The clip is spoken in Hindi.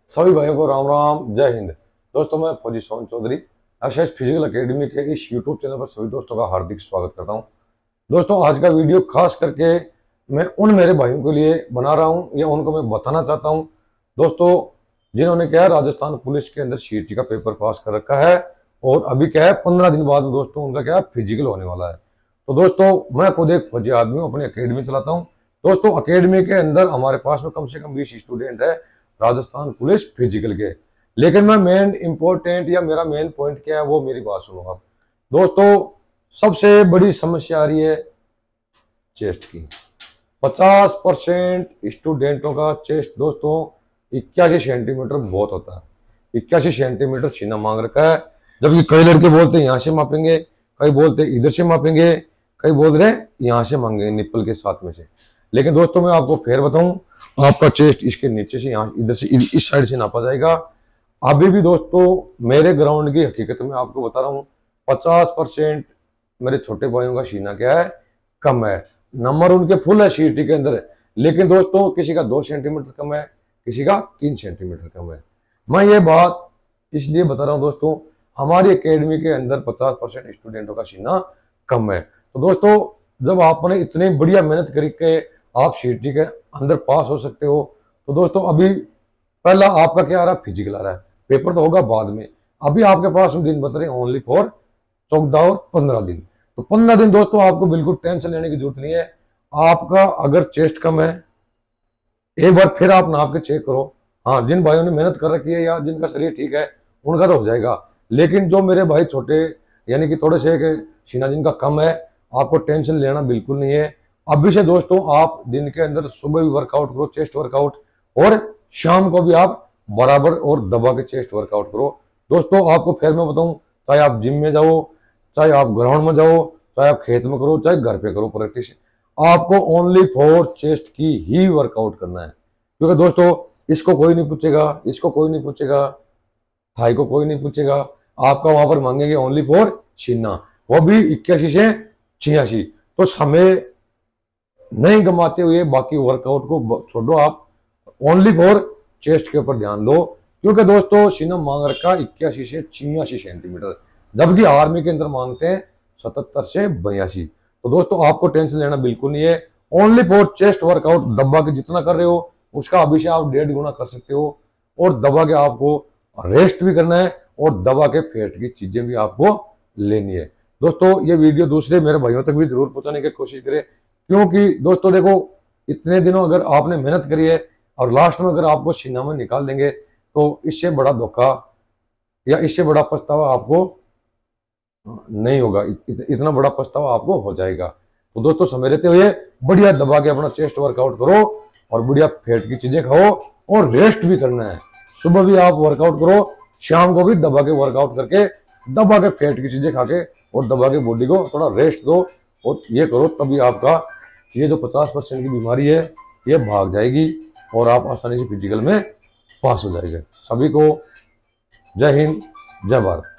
सभी भाइयों को राम राम, जय हिंद। दोस्तों, मैं फौजी Sohan Chaudhary SS physical academy के इस यूट्यूब चैनल पर सभी दोस्तों का हार्दिक स्वागत करता हूं। दोस्तों, आज का वीडियो खास करके मैं उन मेरे भाइयों के लिए बना रहा हूं या उनको मैं बताना चाहता हूं दोस्तों, जिन्होंने क्या है राजस्थान पुलिस के अंदर सीटी का पेपर पास कर रखा है और अभी क्या है 15 दिन बाद में दोस्तों उनका क्या है फिजिकल होने वाला है। तो दोस्तों, मैं खुद एक फौजी आदमी हूँ, अपनी अकेडमी चलाता हूँ। दोस्तों, अकेडमी के अंदर हमारे पास में कम से कम 20 स्टूडेंट है राजस्थान पुलिस फिजिकल के। लेकिन मैं मेन इंपॉर्टेंट या मेरा मेन पॉइंट क्या है वो मेरी बात सुनो आप दोस्तों। सबसे बड़ी समस्या आ रही है चेस्ट की। 50% स्टूडेंटों का चेस्ट दोस्तों 81 सेंटीमीटर बहुत होता है। 81 सेंटीमीटर सीना मांग रखा है, जबकि कई लड़के बोलते हैं यहाँ से मापेंगे, कई बोलते हैं इधर से मापेंगे, कई बोल रहे हैं यहाँ से मांगेंगे निप्पल के साथ में से। लेकिन दोस्तों, मैं आपको फिर बताऊं, आपका चेस्ट इसके नीचे से यहाँ इधर से इस साइड से नापा जाएगा। अभी भी दोस्तों मेरे ग्राउंड की हकीकत में आपको बता रहा हूँ, 50% मेरे छोटे भाइयों का सीना क्या है कम है। नंबर उनके फुल है सीटी के अंदर, लेकिन दोस्तों किसी का 2 सेंटीमीटर कम है, किसी का 3 सेंटीमीटर कम है। मैं ये बात इसलिए बता रहा हूँ दोस्तों, हमारी एकेडमी के अंदर 50% स्टूडेंटों का सीना कम है। तो दोस्तों, जब आपने इतनी बढ़िया मेहनत करके आप सीटी के अंदर पास हो सकते हो, तो दोस्तों अभी पहला आपका क्या आ रहा है फिजिकल आ रहा है, पेपर तो होगा बाद में। अभी आपके पास दिन बच रहे ओनली फॉर 14 और 15 दिन। तो 15 दिन दोस्तों आपको बिल्कुल टेंशन लेने की जरूरत नहीं है। आपका अगर चेस्ट कम है, एक बार फिर आप नाप के चेक करो। हाँ, जिन भाइयों ने मेहनत कर रखी है या जिनका शरीर ठीक है उनका तो हो जाएगा, लेकिन जो मेरे भाई छोटे यानी कि थोड़े से सीना जिनका कम है, आपको टेंशन लेना बिल्कुल नहीं है। अभी से दोस्तों आप दिन के अंदर सुबह भी वर्कआउट करो, चेस्ट वर्कआउट, और शाम को भी आप बराबर और दबा के चेस्ट वर्कआउट करो। दोस्तों, आपको फिर मैं बताऊं, चाहे आप जिम में जाओ, चाहे आप ग्राउंड में जाओ, चाहे आप खेत में करो, चाहे घर पे करो प्रैक्टिस, आपको ओनली फॉर चेस्ट की ही वर्कआउट करना है। क्योंकि दोस्तों इसको कोई नहीं पूछेगा, इसको कोई नहीं पूछेगा, थाई को कोई नहीं पूछेगा, आपका वहां पर मांगेंगे ओनली फॉर सीना, वो भी 81 से 86। तो समय नहीं गमाते हुए बाकी वर्कआउट को छोड़ो, आप ओनली फॉर चेस्ट के ऊपर ध्यान दो। क्योंकि दोस्तों सीना मांग रखा 81 से 86 सेंटीमीटर, जबकि आर्मी के अंदर मांगते हैं 77 से 82। तो दोस्तों आपको टेंशन लेना बिल्कुल नहीं है। ओनली फॉर चेस्ट वर्कआउट दबा के जितना कर रहे हो उसका अभी से आप 1.5 गुना कर सकते हो, और दबा के आपको रेस्ट भी करना है, और दबा के फैट की चीजें भी आपको लेनी है। दोस्तों, ये वीडियो दूसरे मेरे भाइयों तक भी जरूर पहुंचाने की कोशिश करें, क्योंकि दोस्तों देखो, इतने दिनों अगर आपने मेहनत करी है और लास्ट में अगर आपको सीना में निकाल देंगे, तो इससे बड़ा धोखा या इससे बड़ा पछतावा आपको नहीं होगा। इतना बड़ा पछतावा आपको हो जाएगा। तो दोस्तों, समय लेते हुए बढ़िया दबा के अपना चेस्ट वर्कआउट करो, और बढ़िया फैट की चीजें खाओ, और रेस्ट भी करना है। सुबह भी आप वर्कआउट करो, शाम को भी दबा के वर्कआउट करके, दबा के फैट की चीजें खा के, और दबा के बॉडी को थोड़ा रेस्ट दो, और ये करो, तभी आपका ये जो 50% की बीमारी है ये भाग जाएगी और आप आसानी से फिजिकल में पास हो जाएंगे। सभी को जय हिंद, जय भारत।